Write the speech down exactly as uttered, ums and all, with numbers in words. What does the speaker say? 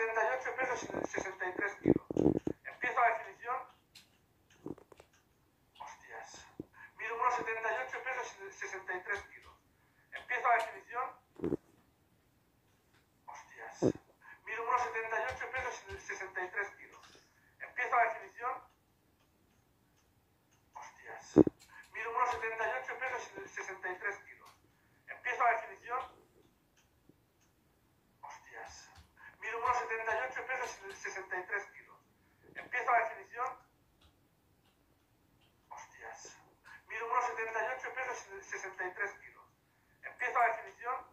setenta y ocho pesos y sesenta y tres kilos. Empiezo la definición. Hostias. Mido unos setenta y ocho pesos y sesenta y tres kilos. Empiezo la definición. Hostias. Mido unos setenta y ocho pesos y sesenta y tres kilos. Empiezo la definición. Hostias. Mido unos setenta y ocho pesos y sesenta y tres kilos. Empiezo la definición. Hostias. Mido unos setenta y ocho pesos y sesenta y tres kilos. Empiezo la definición. Hostias. Mido unos setenta y ocho pesos y sesenta y tres kilos. Empiezo la definición.